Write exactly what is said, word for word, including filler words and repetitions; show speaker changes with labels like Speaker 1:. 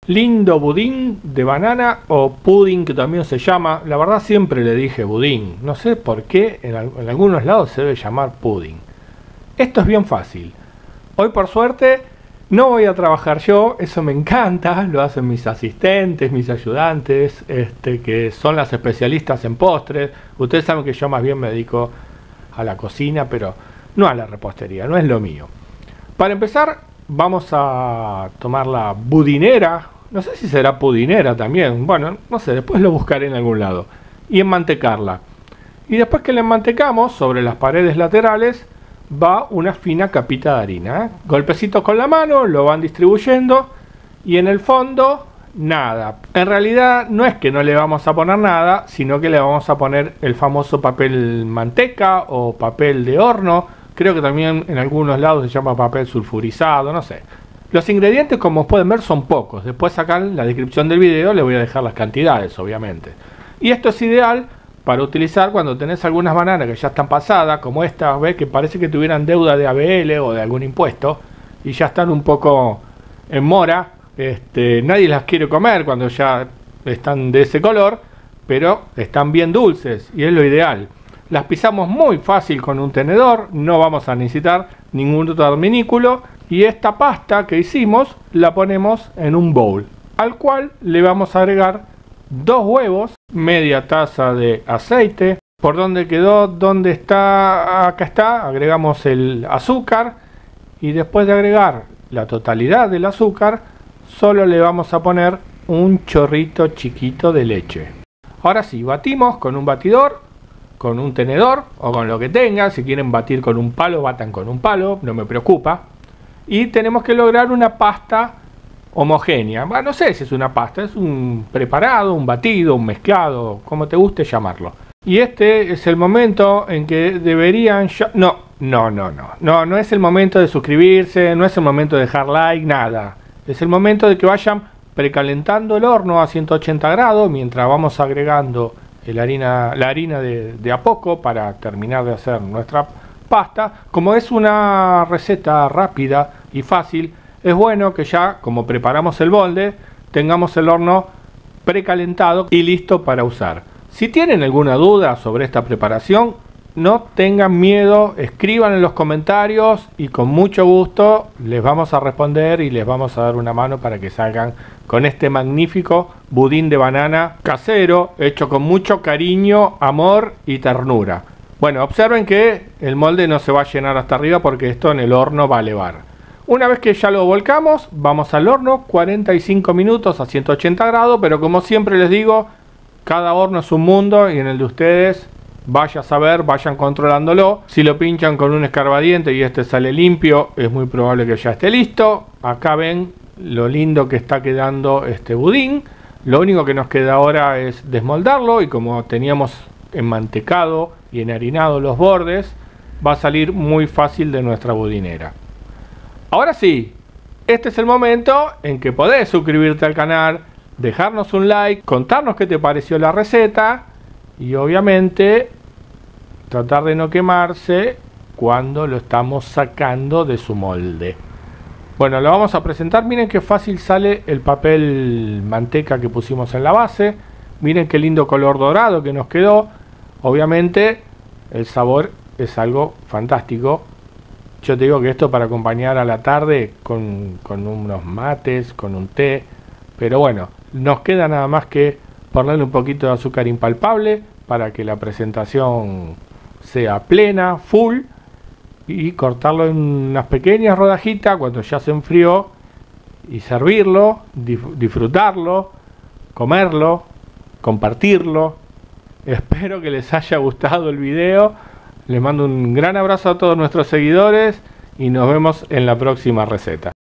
Speaker 1: Lindo budín de banana o pudding, que también se llama. La verdad siempre le dije budín. No sé por qué en, en algunos lados se debe llamar pudding. Esto es bien fácil. Hoy por suerte no voy a trabajar yo. Eso me encanta. Lo hacen mis asistentes, mis ayudantes, este, que son las especialistas en postres. Ustedes saben que yo más bien me dedico a la cocina, pero no a la repostería. No es lo mío. Para empezar vamos a tomar la budinera. No sé si será pudinera también. Bueno, no sé, después lo buscaré en algún lado. Y enmantecarla. Y después que la enmantecamos, sobre las paredes laterales va una fina capita de harina, ¿eh? Golpecitos con la mano, lo van distribuyendo. Y en el fondo, nada. En realidad no es que no le vamos a poner nada, sino que le vamos a poner el famoso papel manteca o papel de horno. Creo que también en algunos lados se llama papel sulfurizado, no sé. Los ingredientes, como pueden ver, son pocos. Después acá en la descripción del video le voy a dejar las cantidades, obviamente. Y esto es ideal para utilizar cuando tenés algunas bananas que ya están pasadas, como esta, ¿ves? Que parece que tuvieran deuda de A B L o de algún impuesto, y ya están un poco en mora. Este, nadie las quiere comer cuando ya están de ese color, pero están bien dulces, y es lo ideal. Las pisamos muy fácil con un tenedor, no vamos a necesitar ningún otro adminículo. Y esta pasta que hicimos la ponemos en un bowl, al cual le vamos a agregar dos huevos, media taza de aceite. ¿Por dónde quedó? ¿Dónde está? Acá está. Agregamos el azúcar y después de agregar la totalidad del azúcar, solo le vamos a poner un chorrito chiquito de leche. Ahora sí, batimos con un batidor, con un tenedor o con lo que tengan. Si quieren batir con un palo, batan con un palo, no me preocupa. Y tenemos que lograr una pasta homogénea. Bueno, no sé si es una pasta, es un preparado, un batido, un mezclado, como te guste llamarlo. Y este es el momento en que deberían... Ya... No, no, no, no, no, no es el momento de suscribirse, no es el momento de dejar like, nada. Es el momento de que vayan precalentando el horno a ciento ochenta grados mientras vamos agregando el harina, la harina de, de a poco para terminar de hacer nuestra pasta. Como es una receta rápida y fácil, es bueno que ya, como preparamos el molde, tengamos el horno precalentado y listo para usar. Si tienen alguna duda sobre esta preparación, no tengan miedo, escriban en los comentarios y con mucho gusto les vamos a responder y les vamos a dar una mano para que salgan con este magnífico budín de banana casero, hecho con mucho cariño, amor y ternura. Bueno, observen que el molde no se va a llenar hasta arriba porque esto en el horno va a elevar. Una vez que ya lo volcamos, vamos al horno, cuarenta y cinco minutos a ciento ochenta grados, pero como siempre les digo, cada horno es un mundo y en el de ustedes, vaya a saber, vayan controlándolo. Si lo pinchan con un escarbadiente y este sale limpio, es muy probable que ya esté listo. Acá ven lo lindo que está quedando este budín. Lo único que nos queda ahora es desmoldarlo y como teníamos enmantecado y enharinado los bordes, va a salir muy fácil de nuestra budinera. Ahora sí, este es el momento en que podés suscribirte al canal, dejarnos un like, contarnos qué te pareció la receta y obviamente tratar de no quemarse cuando lo estamos sacando de su molde. Bueno, lo vamos a presentar. Miren qué fácil sale el papel manteca que pusimos en la base. Miren qué lindo color dorado que nos quedó. Obviamente el sabor es algo fantástico. Yo te digo que esto para acompañar a la tarde con, con unos mates, con un té. Pero bueno, nos queda nada más que ponerle un poquito de azúcar impalpable para que la presentación sea plena, full. Y cortarlo en unas pequeñas rodajitas cuando ya se enfrió. Y servirlo, dif- disfrutarlo, comerlo, compartirlo. Espero que les haya gustado el video. Les mando un gran abrazo a todos nuestros seguidores y nos vemos en la próxima receta.